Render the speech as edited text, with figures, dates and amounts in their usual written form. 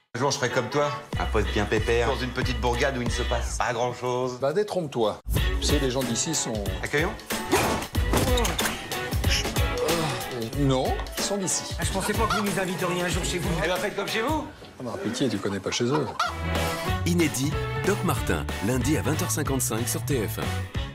Un jour, je ferai comme toi, un pote bien pépère, dans une petite bourgade où il ne se passe pas grand-chose. Bah, détrompe-toi. Tu sais, les gens d'ici sont... Accueillants? Non, ils sont d'ici. Ah, je pensais pas que vous nous inviteriez un jour chez vous. Eh ben, faites comme chez vous. Ah bah, pitié, tu connais pas chez eux. Inédit, Doc Martin, lundi à 20h55 sur TF1.